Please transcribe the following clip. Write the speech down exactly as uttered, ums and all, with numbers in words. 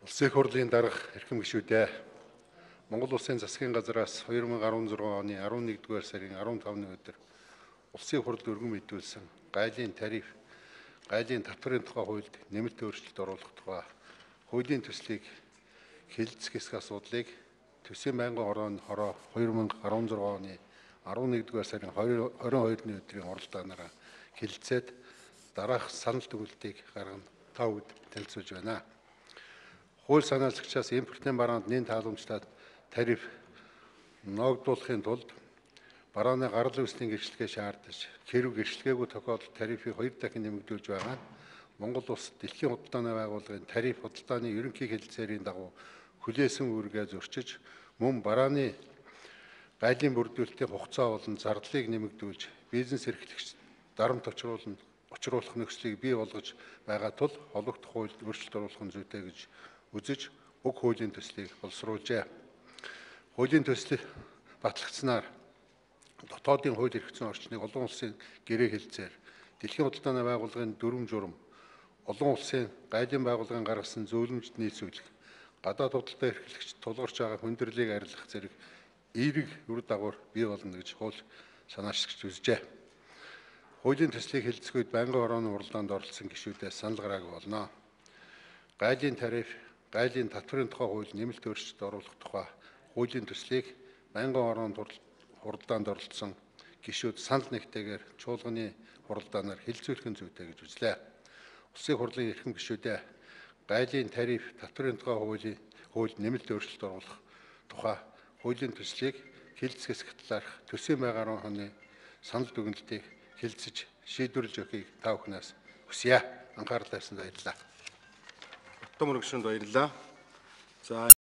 Улсын их хурлын дарга эрхэм гишүүдээ Монгол Улсын засгийн газраас хоёр мың арван зургаан оны арван нэгдүгээр сарын арван тавны өдөр Улсын их хурлд өргөн мэдүүлсэн гайлын тариф, гайлын татварын тухай хуульд нэмэлт өөрчлөлт оруулах тухай хуулийн төслийг хэлэлцэх хэсэг асуудлыг Төсвийн байнгын хорооны хороо хоёр мың арван зургаан оны арван нэгдүгээр сарын хорин хоёрны өдрийн оролдооноор хэлэлцээд дараах санал дүгнэлтийг гаргана та бүд танилцуулж байна. Хууль санаалагчаас импортын бараанд нэн тааламжтай тариф ногдуулахын тулд барааны гарал үүслийн гэрчлэгээ шаардаж хэрв гэрчлэгээгүй тохиолдолд тарифыг хоёр дахин нэмэгдүүлж байгаа нь Монгол Улс дэлхийн худалдааны байгууллагын тариф худалдааны ерөнхий хэлэлцээрийн дагуу хүлээсэн үүргээ зөрчиж мөн барааны гайлын бүрдүүлэлтийн хугацаа болон зардлыг нэмэгдүүлж бизнес эрхлэгч дарамт учруулна учруулах нөхцөлийг бий болгож байгаа тул холбогдох хуульд өөрчлөлт оруулах нь зүйтэй гэж үзэж уг хуулийн төслийг боловсруулжээ. Хуулийн төсөл батлагдсанаар дотоодын хууль эрх зүйн орчныг олон улсын гэрээ хэлцээр дэлхийн худалдааны байгууллагын дүрм журам олон улсын гайлын байгууллагын гаргасан зөвлөмжд нийцүүлэх гадаад худалдаа эрхлэгчид тулгарч байгаа хүндрэлийг арилгах зэрэг эерэг үр дагавар бий болно гэж хууль санаачлагч үзжээ. Хуулийн төслийг хэлэлцэх үед байнгын хорооны уралдаанд оролцсон гишүүдээс санал гараагүй болно. Гайлын тариф, гайлын татварын тухай хууль нэмэлт өөрчлөлт оруулах тухай хуулийн төслийг байнгын хороонд хуралдаанд оролцсон гишүүд санал нэгтэйгээр чуулганы хуралдаанаар хэлэлцүүлэх нь зүйтэй гэж үзлээ. Улсын хурлын эрхэм гишүүдээ гайлын тариф, татварын тухай хуулийн хуульд нэмэлт өөрчлөлт оруулах тухай хуулийн төслийг хэлэлцэх хэсэгт талаарх Төсвийн байнгын хорооны санал дүгнэлтийг хэлэлцэж шийдвэрлэж өгөхийг та бүхнээс хүсье. Анхаарал тавьсанд баярлалаа. Том өргөшөнд баярлалаа. За